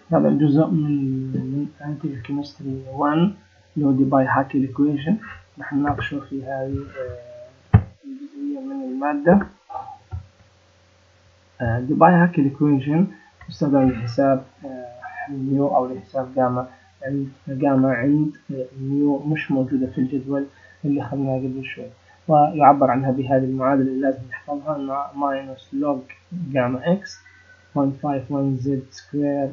هذا الجزء من Scientific Chemistry 1 اللي هو ديباي-هاكل equation راح نناقشه في هذه الجزئية من المادة. ديباي-هاكل equation تستخدم لحساب ميو أو لحساب جاما عند ميو مش موجودة في الجدول اللي أخذناه قبل شوي، ويعبر عنها بهذه المعادلة اللي لازم نحفظها: minus log gamma x 0.51 z square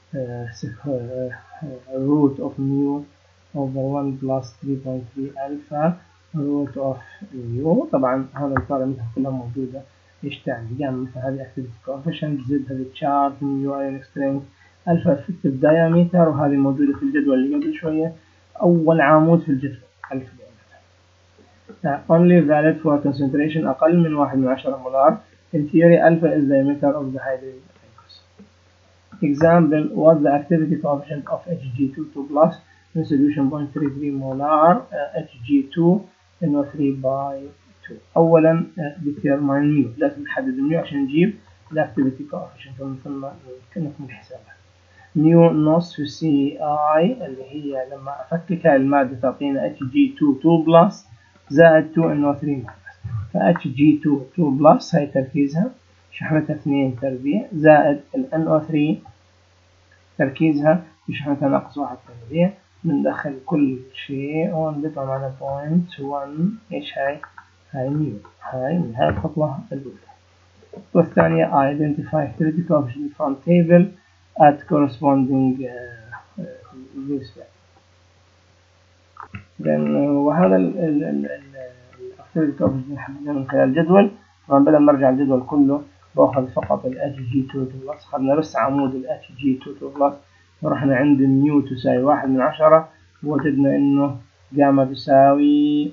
root of mu over 1 plus 3.3 alpha root of mu. طبعا هذا البارامتر كلها موجودة. ايش تعني؟ جاما مثلا هذه activity coefficient، z هذه charge، mu ion strength، alpha effective diameter، وهذه موجودة في الجدول اللي قبل شوية، أول عمود في الجدول 1000 diameter. Only valid for concentration أقل من 1/10 مولار. In theory alpha is the emitter of the hydrogen. Example: what the activity coefficient of Hg22 plus in solution 0.33 molar Hg2 NO3 by 2. أولا determine mu، لازم نحدد mu عشان نجيب الactivity coefficient ثم نكمل حسابها. mu نص في CI اللي هي لما أفككها المادة تعطينا Hg22 plus زائد 2 NO3 minus. ف Hg22 plus هي تركيزها، شحنتها 2 تربيع، زائد ال NO3 تركيزها بشحنتها ناقص 1 تربيع. بندخل كل شيء ونطلع معنا 0.1. ايش هاي؟ هاي ميو. هاي من هاي الخطوة الأولى. والثانية identify activity coefficient from table at corresponding this value. وهذا activity coefficient نحدده من خلال الجدول. طبعا بدل ما ارجع الجدول كله باخذ فقط ال Hg22 plus، اخذنا بس عمود ال Hg22 plus، ورحنا عند الميو تساوي 1/10 ووجدنا انه جاما تساوي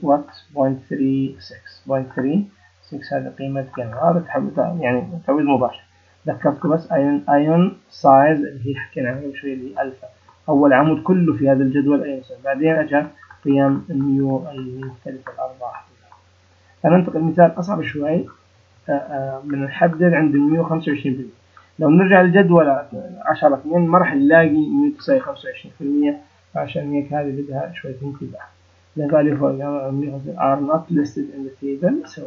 0.36 هذه قيمة جاما. هذا يعني تعويض مباشر. ذكرتكم بس ايون سايز اللي هي حكينا عنها قبل شوي اللي هي الفا، اول عمود كله في هذا الجدول ايون سايز، بعدين اجى قيم الميو المختلفة الاربعة. هننتقل مثال اصعب شوي. بنحدد عند الميو 25%. لو نرجع للجدول 10/2 ما راح نلاقي ميو تساوي 25%، عشان هيك هذه بدها شوية انتباه. The value for are not listed in the table. So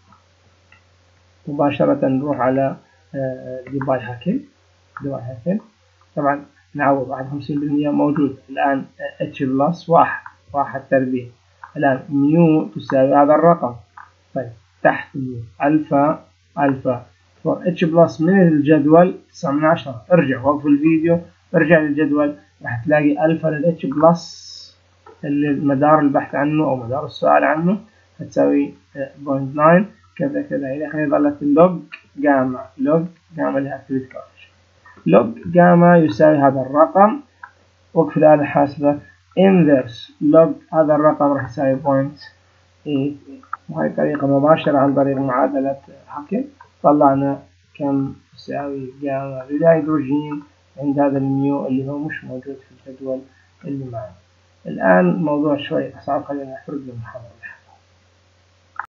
مباشرة نروح على ديباي-هاكل. طبعا نعوض 51% موجود الآن H بلس 1 تربيع. الآن ميو تساوي هذا الرقم. طيب تحت ميو ألفا for H بلس من الجدول 9/10. ارجع وقف الفيديو، ارجع للجدول، راح تلاقي ألفا لل H بلس اللي مدار البحث عنه أو مدار السؤال عنه هتساوي 0.9 كذا كذا إلى آخره. ظلت اللوج جاما لها activity coefficient. لوج جاما يساوي هذا الرقم، وقف الآلة الحاسبة inverse لوج هذا الرقم راح يساوي 0.8. وهي طريقة مباشرة عن طريق معادلة هاكل طلعنا كم تساوي جاما للهيدروجين عند هذا الميو اللي هو مش موجود في الجدول اللي معنا. الآن موضوع شوي صعب، خلينا نخرج من المحاضرة.